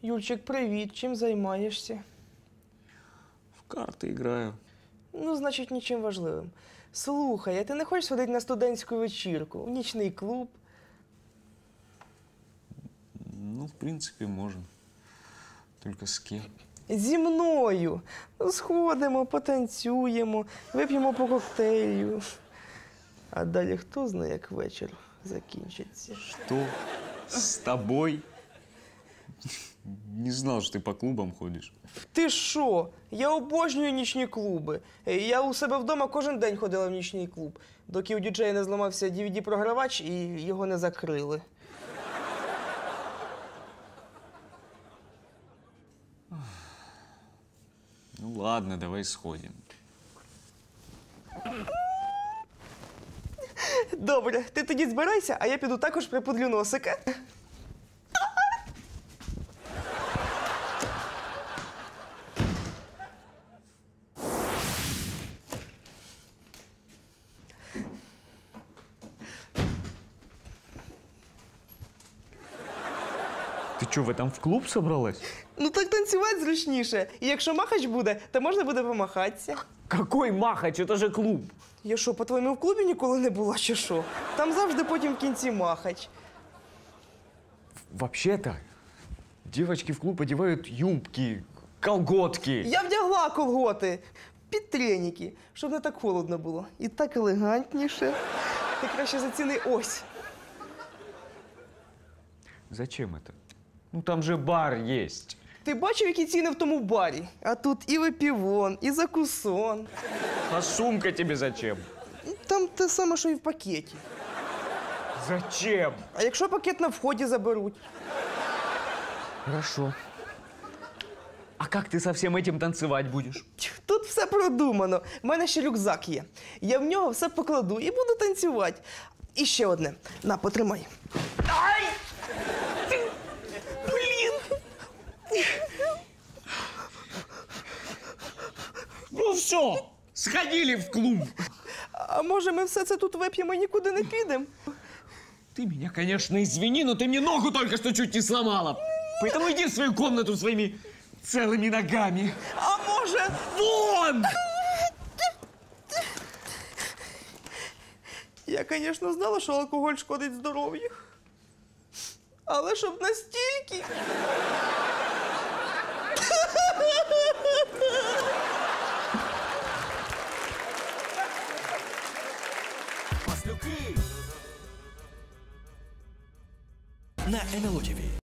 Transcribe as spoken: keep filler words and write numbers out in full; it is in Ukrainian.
Юрчик, привіт. Чим займаєшся? В карты играю. Ну, значить, нічим важливим. Слухай, а ти не хочеш сходити на студентську вечірку, в нічний клуб? Ну, в принципе, можно. Только с кем? Зі мною. Ну, сходимо, потанцюємо, вип'ємо по коктейлю. А далі хто знає, як вечір закінчиться. Что? С тобой? Не знал, что ты по клубам ходишь. Ти що? Я обожнюю нічні клуби. Е, Я у себе вдома кожен день ходила в нічний клуб, доки у діджея не зламався ді ві ді-програвач і його не закрили. Ну ладно, давай сходим. Добре, ти тоді збирайся, а я піду також припудрю носика. Ты что, в этом в клуб собралась? Ну так танцювати зручніше. І якщо махач буде, то можна буде помахатися. Какой махач? Это же клуб. Я що, по-твоєму, в клубі ніколи не була, чи що? Там завжди потім в кінці махач. Вообще-то, девочки в клуб одевают юбки, колготки. Я вдягла колготи під треніки, щоб не так холодно було. І так елегантніше. Ти краще заціни ось. Зачем это? Ну там же бар есть. Ти бачив, які ціни в тому барі? А тут і випівон, і закусон. А сумка тебе зачем? Там те саме, що і в пакеті. Зачем? А якщо пакет на вході заберуть? Хорошо. А как ты со всем этим танцевать будешь? Тут все продумано. У мене ще рюкзак є. Я в нього все покладу і буду танцювати. І ще одне. На, потримай. Ай! Блін! Ну все, сходили в клуб. А може ми все це тут вип'ємо і нікуди не підемо? Ты меня, конечно, извини, но ты мне ногу только что чуть не сломала. Поэтому иди в свою комнату своими целыми ногами. А може... Вон! Я, звісно, знала, що алкоголь шкодить здоров'ю. Але щоб настільки... на ен ел о ті ві.